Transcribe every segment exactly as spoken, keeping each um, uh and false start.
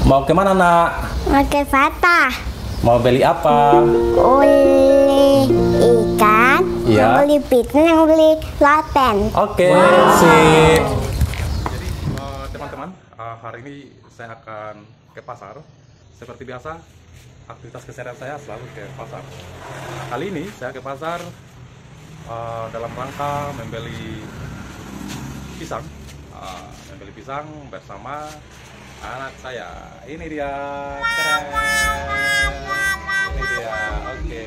Mau kemana nak? Mau ke Fatah. Mau beli apa? Beli ikan, Iya. yang beli pisang, yang beli laten. Oke, sip. Jadi uh, teman-teman, uh, hari ini saya akan ke pasar. Seperti biasa, aktivitas keseharian saya selalu ke pasar. Kali ini saya ke pasar uh, dalam rangka membeli pisang, uh, membeli pisang bersama anak saya. Ini dia, keren. Ini dia, oke.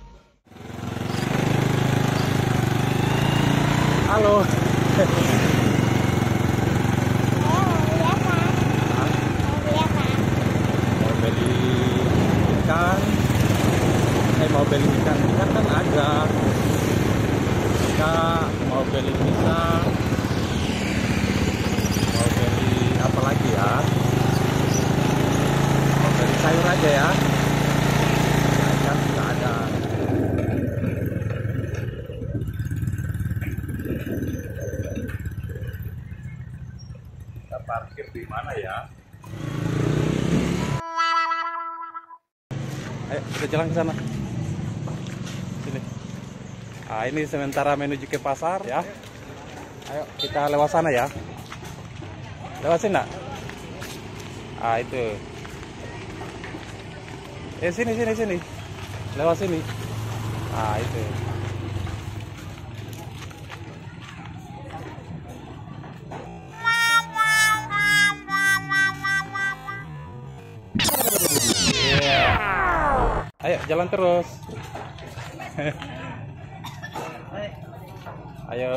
Halo. Mau beli ikan? Eh mau beli ikan? Ikan kan ada. Kita mau beli pisang. Mau beli apa lagi ya? Mau beli sayur aja ya. Ikan sudah ada. Kita parkir di mana ya? Ayo kita jalan ke sana. Sini. Ah ini sementara menuju ke pasar ya. Ayo kita lewat sana ya. Lewat sini nak? Ah itu. Eh sini sini sini. Lewat sini. Ah itu. Ayo jalan terus. Ayo.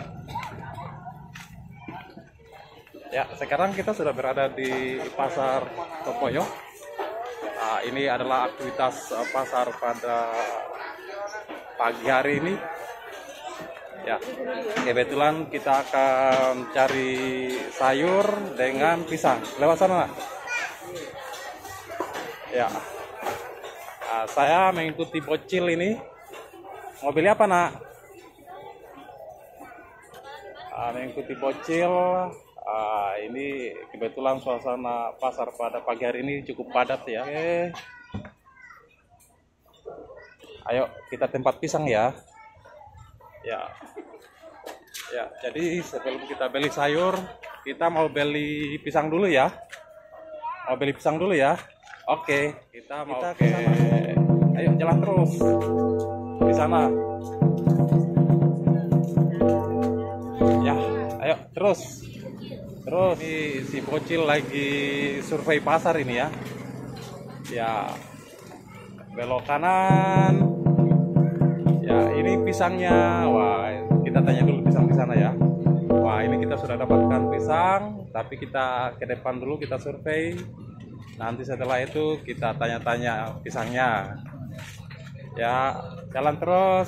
Ya, sekarang kita sudah berada di pasar Tokoyo. Nah, ini adalah aktivitas uh, pasar pada pagi hari ini. Ya, kebetulan kita akan cari sayur dengan pisang. Lewat sana, nak? Ya. Nah, saya mengikuti bocil ini. Mau beli apa nak? Nah, mengikuti bocil. Nah, ini kebetulan suasana pasar pada pagi hari ini cukup padat ya. Oke. Ayo kita tempat pisang ya. Ya. Ya, jadi sebelum kita beli sayur, kita mau beli pisang dulu ya. Mau beli pisang dulu ya. Oke, kita mau kita ke sana. Ayo jalan terus. Di sana. Ya, ayo terus. Terus ini si bocil lagi survei pasar ini ya. Ya. Belok kanan. Ya, ini pisangnya. Wah, kita tanya dulu pisang di sana ya. Wah, ini kita sudah dapatkan pisang, tapi kita ke depan dulu kita survei. Nanti setelah itu kita tanya-tanya pisangnya. Ya, jalan terus.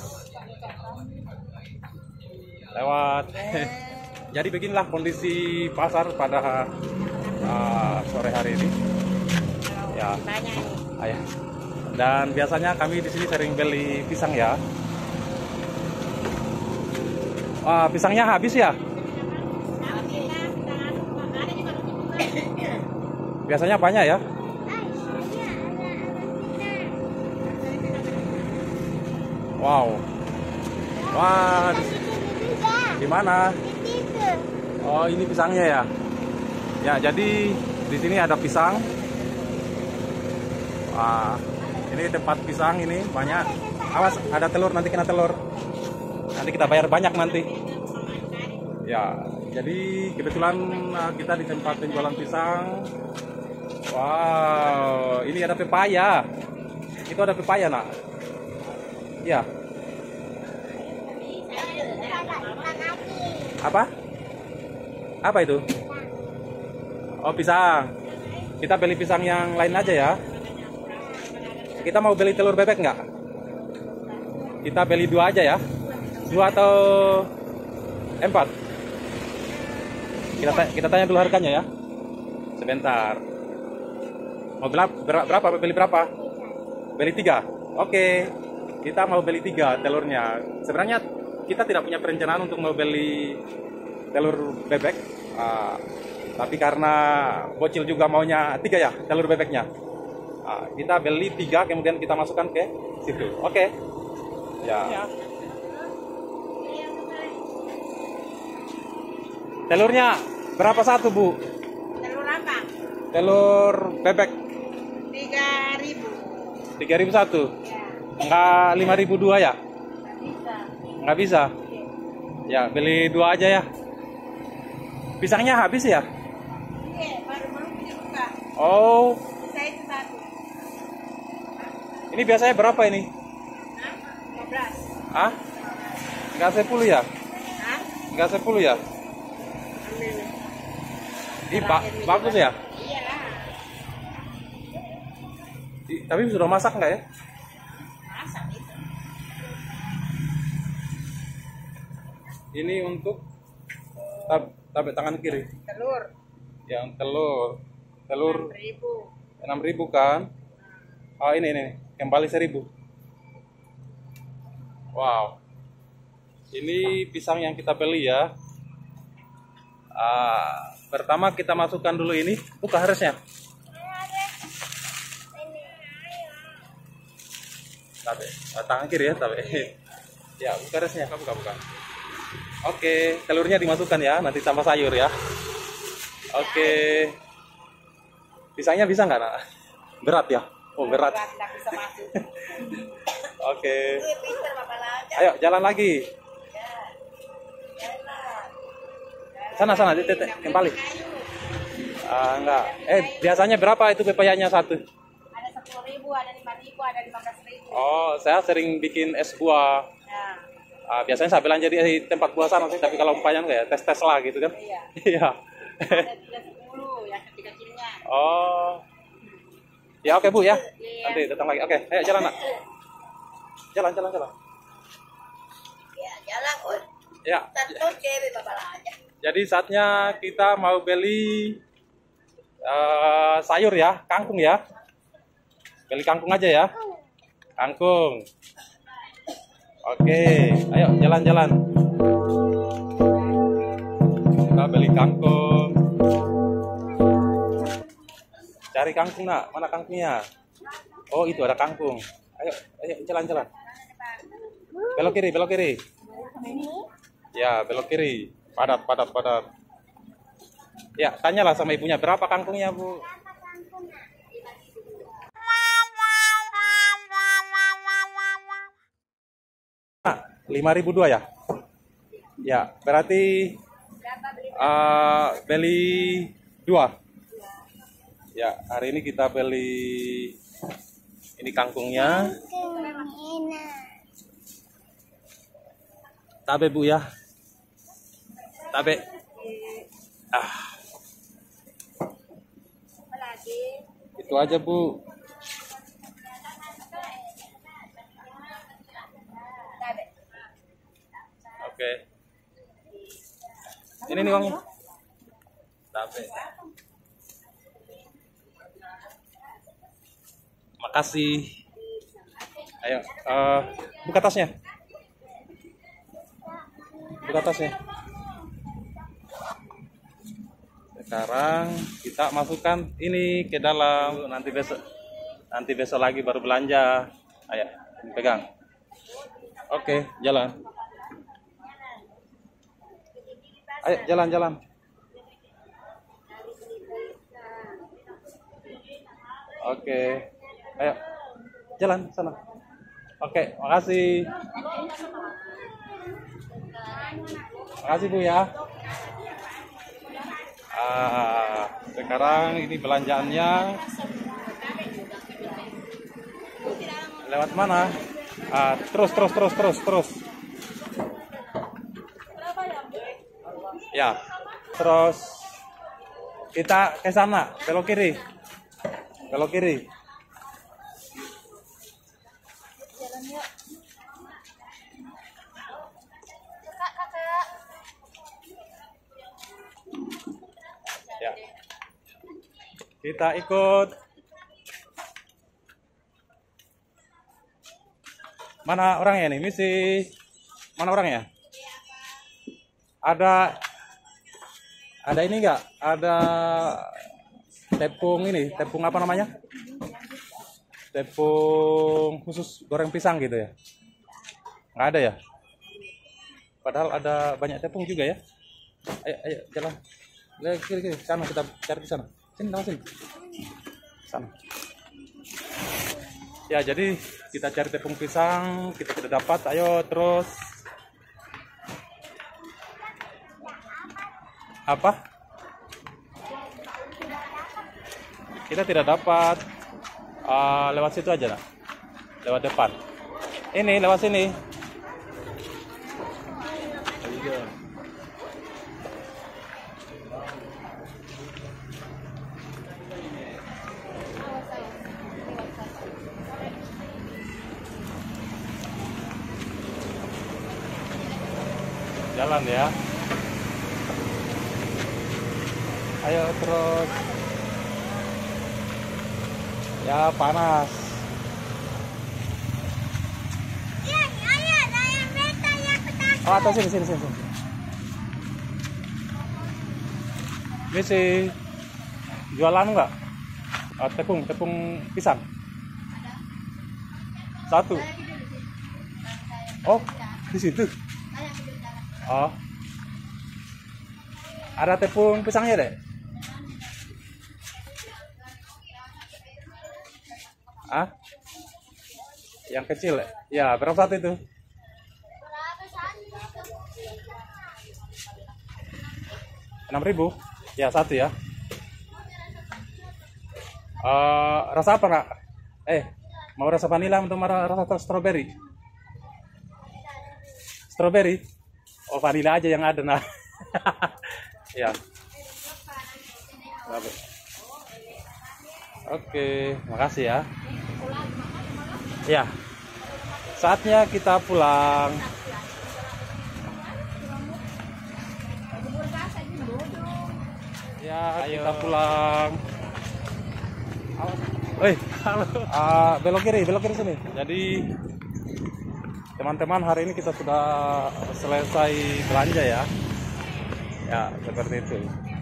Lewat. Jadi beginilah kondisi pasar pada uh, sore hari ini. Ya. Ayah. Dan biasanya kami di sini sering beli pisang ya. Wah, pisangnya habis ya? Biasanya banyak ya? Wow. Wah, di mana? Oh, ini pisangnya ya? Ya, jadi di sini ada pisang. Wah, ini tempat pisang ini banyak. Awas, ada telur, nanti kena telur. Nanti kita bayar banyak nanti. Ya, jadi kebetulan kita di tempat penjualan pisang. Wow, ini ada pepaya. Itu ada pepaya nak? Ya. Apa? Apa itu? Oh, pisang. Kita beli pisang yang lain aja ya. Kita mau beli telur bebek nggak? Kita beli dua aja ya. Dua atau empat? Kita, kita tanya dulu harganya ya. Sebentar. Mau berapa, berapa? Beli berapa? Beli tiga. Oke. Kita mau beli tiga telurnya. Sebenarnya kita tidak punya perencanaan untuk mau beli telur bebek. Uh, Tapi karena bocil juga maunya tiga ya telur bebeknya. Nah, kita beli tiga, kemudian kita masukkan ke situ. Oke. Ya. Ya. Telurnya berapa satu, Bu? Telur apa? Telur bebek. Tiga ribu. Tiga ribu satu. Ya. Enggak lima ribu dua ya? Nggak bisa. Nggak bisa. Ya, beli dua aja ya. Pisangnya habis ya? Iya, baru baru dibuka. Oh, Saya itu satu. ini biasanya berapa ini? Hah? lima belas. Ah? Nggak sepuluh ya? Hah? Nggak sepuluh ya? Ambil. Ih, ba bagus ya? Iya lah. Ih, tapi sudah masak nggak ya? Masak itu. Ini untuk tab tabek tangan kiri. Telur. Yang telur. Telur enam ribu. enam ribu kan? Oh, ini ini kembali seribu. Wow. Ini pisang yang kita beli ya. Ah, pertama kita masukkan dulu ini, buka harusnya. Tabe, ah, tangan kiri ya, tabe. Ya, buka harusnya, buka buka. Oke, telurnya dimasukkan ya, nanti tambah sayur ya. Oke. Pisangnya bisa nggak, Nak? Berat ya? Oh, berat. Berat, nggak bisa masuk. Oke. Ini pinter Bapak Laja. Ayo, jalan lagi. Ya. Jalan. Sana sana, titik kembali. Ah, enggak. Eh, biasanya berapa itu pepayanya satu? Ada sepuluh ribu, ada lima ribu, ada lima belas ribu. Oh, saya sering bikin es buah. Ya. Ah, biasanya saya belanja di tempat buah sana sih, tapi kalau umpamanya kayak tes-tes lah gitu kan. Iya. Iya. Ada tiga sepuluh, yang kecil-kecilnya. Oh. Ya oke Bu ya. Iya. Nanti datang lagi. Oke, ayo jalan Nak. Jalan jalan jalan. Ya, jalan, Un. Ya. Satu cewek Bapak Laja. Jadi saatnya kita mau beli uh, sayur ya, kangkung ya. Beli kangkung aja ya. Kangkung. Oke, ayo jalan-jalan. Kita beli kangkung. Cari kangkung Nak, mana kangkungnya? Oh itu ada kangkung. Ayo, ayo jalan-jalan. Belok kiri, belok kiri. Ya, belok kiri. Padat, padat, padat. Ya, tanyalah sama ibunya berapa kangkungnya Bu? lima ribu dua ya? Ya, berarti uh, beli dua. Ya, hari ini kita beli ini kangkungnya. Tabe Bu ya. Tabe. Ah. Itu aja Bu. Oke. Ini nih uangnya. Tabe. Makasih. Ayo, uh, buka tasnya. Buka tasnya. Sekarang kita masukkan ini ke dalam. Nanti besok, nanti besok lagi baru belanja. Ayo, pegang. Oke, jalan. Ayo, jalan-jalan. Oke. Ayo, jalan sana. Oke, makasih. Makasih Bu ya. Ah, sekarang ini belanjaannya lewat mana? Ah, terus, terus, terus, terus, terus. Ya, terus kita ke sana, belok kiri, belok kiri. Ya, kita ikut. Mana orangnya nih? Misi. Mana orangnya? Ada Ada ini enggak? Ada tepung ini, tepung apa namanya? Tepung khusus goreng pisang gitu ya? Nggak ada ya? Padahal ada banyak tepung juga ya. Ayo, ayo jalan. Lihat kiri kiri, sana kita cari di sana. Sini, sama sini. Sana. Ya, jadi kita cari tepung pisang, kita tidak dapat. Ayo terus. Apa? Kita tidak dapat. Uh, lewat situ aja, nak. Lewat depan. Ini lewat sini. Jalan ya. Ayo terus. Ya panas. Oh, atau sini sini sini. Ini sih jualan enggak? Oh, tepung tepung pisang. Satu. Oh, di situ. Oh. Ada tepung pisangnya, Dek? Ah? Yang kecil, ya? Berapa satu itu? enam ribu? Ya, satu ya. Uh, rasa apa, Kak? Eh, mau rasa vanila atau mau rasa strawberry? Strawberry? Oh, vanila aja yang ada, nah. Ya. Oke, makasih ya. Ya. Saatnya kita pulang. Ya, ayo kita pulang. Woi, halo. Uh, belok kiri, belok kiri sini. Jadi teman-teman, hari ini kita sudah selesai belanja ya. Ya, seperti itu.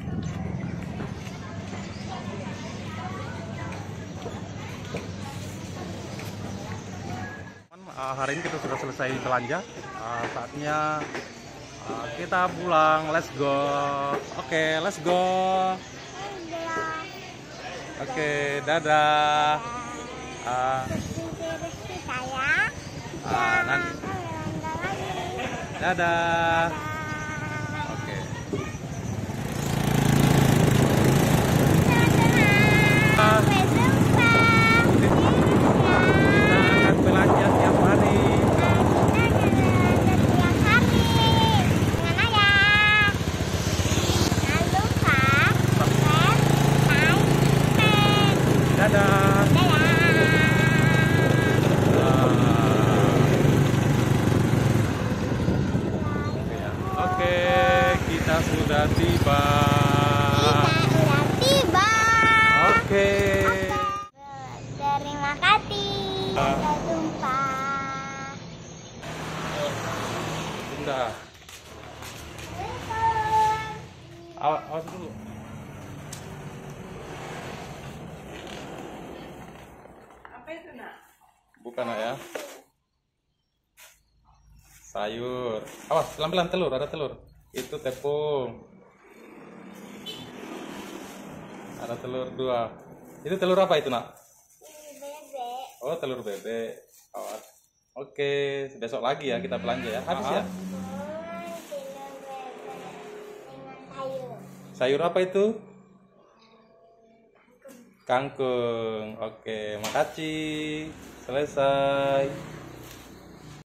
Uh, hari ini kita sudah selesai belanja. Uh, saatnya uh, kita pulang. Let's go. Oke, okay, let's go. Oke, okay, dadah. Uh, uh, nanti. Dadah. Oke. Kita akan belanja tiap hari. Dadah. Oke, kita sudah tiba. Kita sudah tiba. Oke. Terima kasih. Sampai jumpa. Bunda. Awas, awas dulu. Apa itu, Nak? Bukan, Nak, ya. Sayur. Awas, pelan-pelan, telur, ada telur. Itu tepung. Ada telur dua. Itu telur apa itu, Nak? Bebek. Oh, telur bebek. Awas. Oke, besok lagi ya kita belanja ya. Habis ya. Sayur apa itu? Kangkung. Oke, makasih. Selesai.